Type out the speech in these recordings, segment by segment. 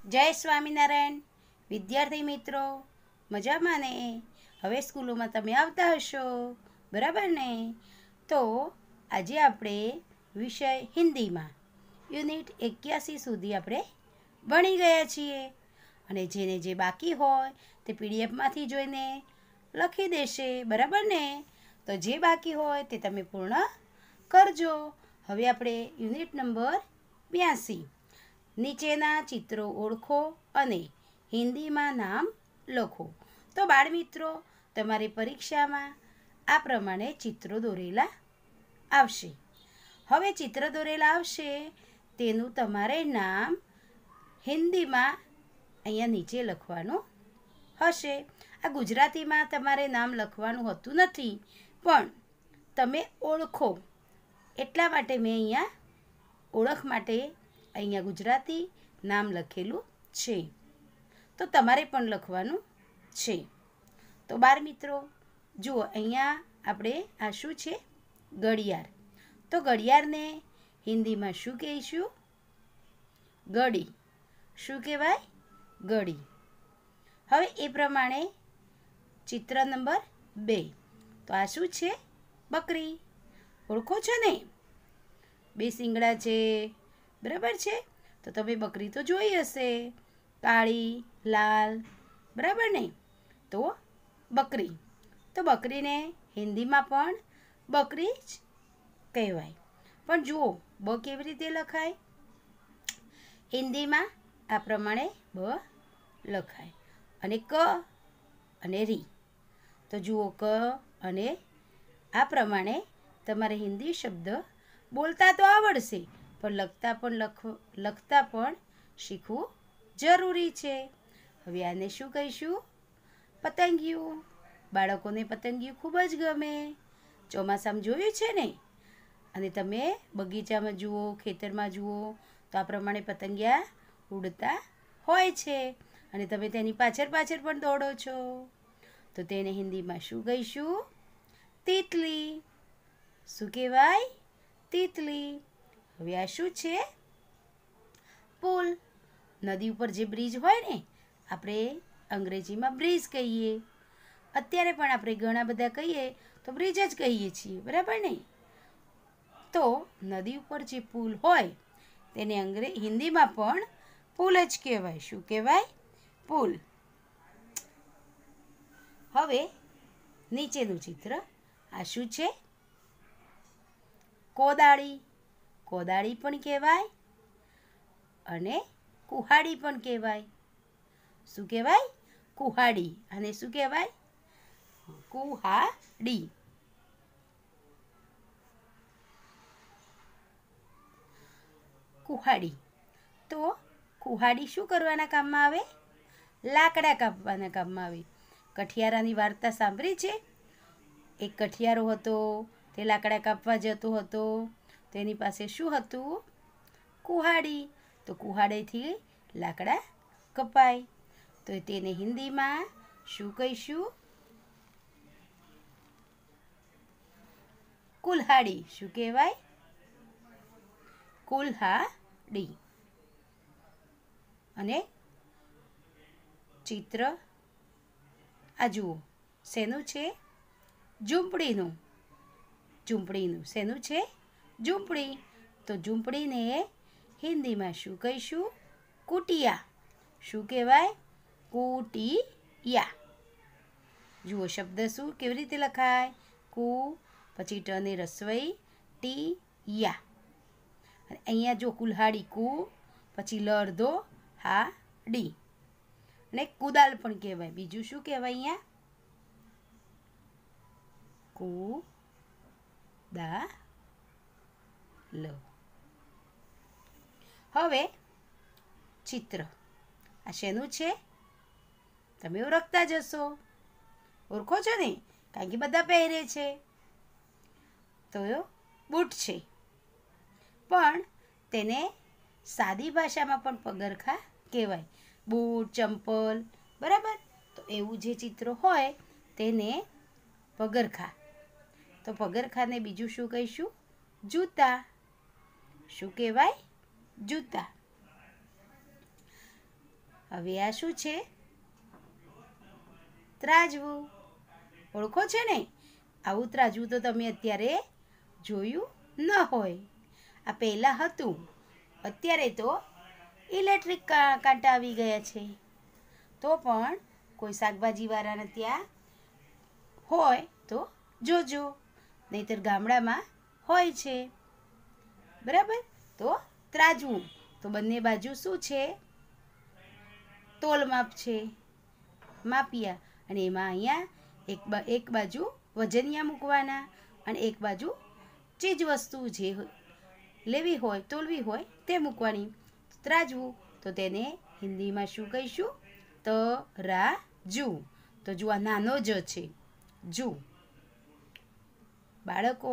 જય સ્વામિનારાયણ વિદ્યાર્થી મિત્રો, મજામાં ને? હવે સ્કૂલોમાં તમે આવતા હશો, બરાબર ને? તો આજે આપણે વિષય હિન્દીમાં યુનિટ 81 સુધી આપણે ભણી ગયા છીએ. અને જેને જે બાકી હોય તે પીડીએફમાંથી જોઈને લખી દેશે, બરાબર ને? તો જે બાકી હોય તે તમે પૂર્ણ કરજો. હવે આપણે યુનિટ નંબર 82 નીચેના ચિત્રો ઓળખો અને હિન્દીમાં નામ લખો. તો બાળમિત્રો, તમારી પરીક્ષામાં આ પ્રમાણે ચિત્રો દોરેલા આવશે. હવે ચિત્ર દોરેલા આવશે તેનું તમારે નામ હિન્દીમાં અહીંયા નીચે લખવાનું હશે. આ ગુજરાતીમાં તમારે નામ લખવાનું હોતું નથી, પણ તમે ઓળખો એટલા માટે મેં અહીંયા ઓળખ માટે અહીંયા ગુજરાતી નામ લખેલું છે, તો તમારે પણ લખવાનું છે. તો બાળમિત્રો જુઓ, અહીંયા આપણે આ શું છે? ઘડિયાળ. તો ઘડિયાળને હિન્દીમાં શું કહીશું? ઘડી. શું કહેવાય? ઘડી. હવે એ પ્રમાણે ચિત્ર નંબર 2. તો આ શું છે? બકરી. ઓળખો છો ને? 2 શિંગડા છે, બરાબર છે? તો તમે બકરી તો જોઈ હશે, કાળી, લાલ, બરાબર ને? તો બકરી. તો બકરીને હિન્દીમાં પણ બકરી જ કહેવાય. પણ જુઓ, બ કેવી રીતે લખાય? હિન્દીમાં આ પ્રમાણે બ લખાય, અને ક અને રી. તો જુઓ, ક અને આ પ્રમાણે તમારે હિન્દી શબ્દ બોલતા તો આવડશે, પણ લખતા પણ શીખવું જરૂરી છે. હવે આને શું કહીશું? પતંગિયું. બાળકોને પતંગિયું ખૂબ જ ગમે. ચોમાસામાં જોયું છે ને? અને તમે બગીચામાં જુઓ, ખેતરમાં જુઓ, તો આ પ્રમાણે પતંગિયા ઉડતા હોય છે, અને તમે તેની પાછળ પણ દોડો છો. તો તેને હિન્દીમાં શું કહીશું? તિતલી. શું કહેવાય? તિતલી. હવે આ શું છે? પુલ. નદી ઉપર જે બ્રિજ હોય ને, આપણે અંગ્રેજીમાં બ્રિજ કહીએ. અત્યારે પણ આપણે ઘણા બધા કહીએ તો બ્રિજ જ કહીએ છીએ, બરાબર ને? તો નદી ઉપર જે પુલ હોય તેને હિન્દીમાં પણ પુલ જ કહેવાય. શું કહેવાય? પુલ. હવે નીચેનું ચિત્ર આ શું છે? કોદાળી. કોદાળી પણ કહેવાય અને કુહાડી પણ કહેવાય. શું કહેવાય? કુહાડી. અને શું કહેવાય? કુહાડી. કુહાડી. તો કુહાડી શું કરવાના કામમાં આવે? લાકડા કાપવાના કામમાં આવે. કઠિયારાની વાર્તા સાંભળી છે? એક કઠિયારો હતો, તે લાકડા કાપવા જતો હતો. તેની પાસે શું હતું? કુહાડી. તો કુહાડીથી લાકડા કપાય. તો તેને હિન્દીમાં શું કહીશું? કુલ્હાડી. શું કહેવાય? કુલ્હાડી. અને ચિત્ર આ જુઓ, શેનું છે? ઝૂંપડીનું. ઝૂંપડીનું શેનું છે? ઝૂંપડી. તો ઝૂંપડીને હિન્દીમાં શું કહીશું? કુટિયા. શું કહેવાય? કુટિયા. જુઓ, શબ્દ શું કેવી રીતે લખાય? કુ, પછી ટને રસવઈ, ટી યા. અને અહીંયા જો કુલ્હાડી, કુ, પછી લ અડધો, હા ડી. અને કુદાલ પણ કહેવાય. બીજું શું કહેવાય અહીંયા? કુ દા લ. હવે ચિત્ર આ શેનું છે? તમે ઓળખતા જશો. ઓળખો છો ને? કારણ કે બધા પહેરે છે. તો બૂટ છે, પણ તેને સાદી ભાષામાં પણ પગરખા કહેવાય. બૂટ, ચંપલ, બરાબર? તો એવું જે ચિત્ર હોય તેને પગરખા. તો પગરખાને બીજું શું કહીશું? જૂતા. શું કહેવાય? જૂતા. હવે આ શું છે? ત્રાજવું. ઓળખો છે ને? આવું ત્રાજવું તો તમે અત્યારે જોયું ન હોય. આ પહેલાં હતું, અત્યારે તો ઇલેક્ટ્રિક કાંટા આવી ગયા છે. તો પણ કોઈ શાકભાજીવાળાને ત્યાં હોય તો જોજો, નહીંતર ગામડામાં હોય છે. બરાબર? તો ત્રાજવું તો બંને બાજુ શું છે? તોલ માપ છે, માપિયા. અને એમાં અહીંયા એક બાજુ વજનિયા મૂકવાના અને એક બાજુ ચીજ વસ્તુ જે લેવી હોય, તોલવી હોય તે મૂકવાની. ત્રાજવું તો તેને હિન્દીમાં શું કહીશું? તરાજુ. તો જો આ નાનો જ છે, જુ. બાળકો,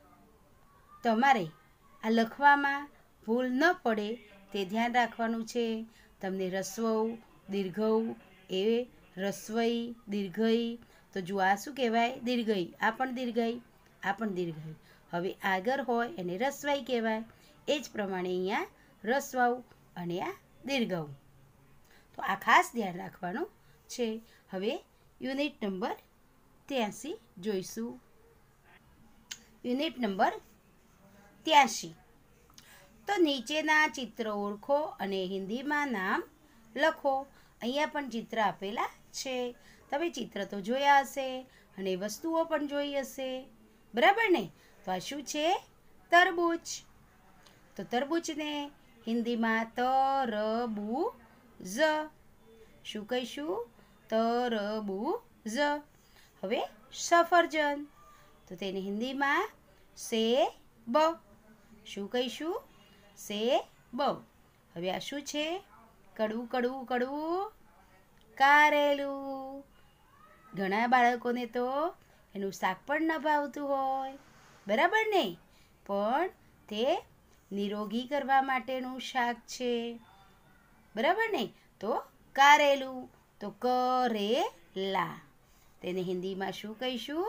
તમારે આ લખવામાં ભૂલ ન પડે તે ધ્યાન રાખવાનું છે. તમને રસ્વઉ, દીર્ઘઉ, એ રસ્વઈ, દીર્ઘઈ. તો જો આ શું કહેવાય? દીર્ઘઈ. આ પણ દીર્ઘઈ, આ પણ દીર્ઘઈ. હવે આગળ હોય એને રસ્વાઈ કહેવાય. એ જ પ્રમાણે અહીંયા રસ્વાઉ અને આ દીર્ઘઉ. તો આ ખાસ ધ્યાન રાખવાનું છે. હવે યુનિટ નંબર 83 જોઈશું. Unit number 83. તો નીચેના ચિત્રો ઓળખો અને હિન્દીમાં નામ લખો. અહીંયા પણ ચિત્ર આપેલા છે. તમે ચિત્ર તો જોયા હશે અને વસ્તુઓ પણ જોઈ હશે. બરાબર ને? તો આ શું છે? તરબૂચ. તો તરબૂચને હિન્દીમાં તરબૂજ. શું કહીશું? તરબૂજ. હવે સફરજન. તો તેને હિન્દીમાં સેબ. શું કહીશું? સેબ. હવે આ શું છે? કડવું કડવું કડવું કારેલું. ઘણા બાળકોને તો એનું શાક પણ ન ભાવતું હોય. બરાબર ને? પણ તે નિરોગી કરવા માટેનું શાક છે. બરાબર ને? તો કારેલું. તો કરેલા. તેને હિન્દીમાં શું કહીશું?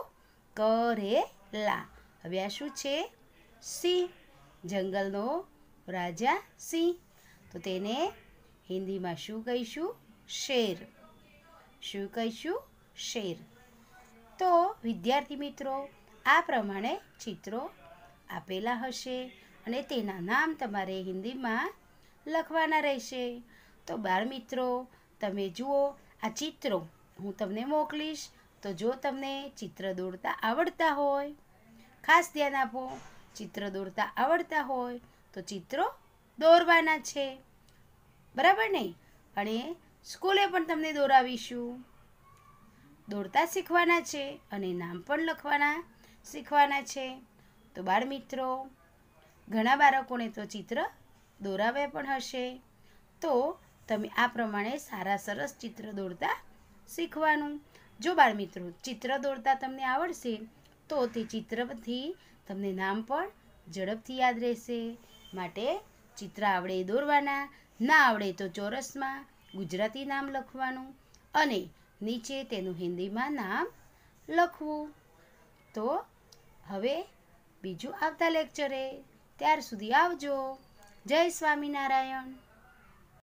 કરેલા. હવે આ શું છે? સિંહ. જંગલનો રાજા સિંહ. તો તેને હિન્દીમાં શું કહીશું? શેર. શું કહીશું? શેર. તો વિદ્યાર્થી મિત્રો, આ પ્રમાણે ચિત્રો આપેલા હશે અને તેના નામ તમારે હિન્દીમાં લખવાના રહેશે. તો બાળમિત્રો, તમે જુઓ આ ચિત્રો હું તમને મોકલીશ. તો જો તમને ચિત્ર દોરતા આવડતા હોય, ખાસ ધ્યાન આપો, ચિત્ર દોરતા આવડતા હોય તો ચિત્રો દોરવાના છે. બરાબર ને? અને સ્કૂલે પણ તમને દોરાવીશું. દોરતા શીખવાના છે અને નામ પણ લખવાના શીખવાના છે. તો બાળમિત્રો, ઘણા બાળકોને તો ચિત્ર દોરાવ્યા પણ હશે. તો તમે આ પ્રમાણે સારા સરસ ચિત્ર દોરતા શીખવાનું. જો બાળમિત્રો ચિત્ર દોરતા તમને આવડશે તો તે ચિત્રથી તમને નામ પણ ઝડપથી યાદ રહેશે. માટે ચિત્ર આવડે એ દોરવાના, ના આવડે તો ચોરસમાં ગુજરાતી નામ લખવાનું અને નીચે તેનું હિન્દીમાં નામ લખવું. તો હવે બીજું આવતા લેક્ચરે. ત્યાર સુધી આવજો. જય સ્વામિનારાયણ.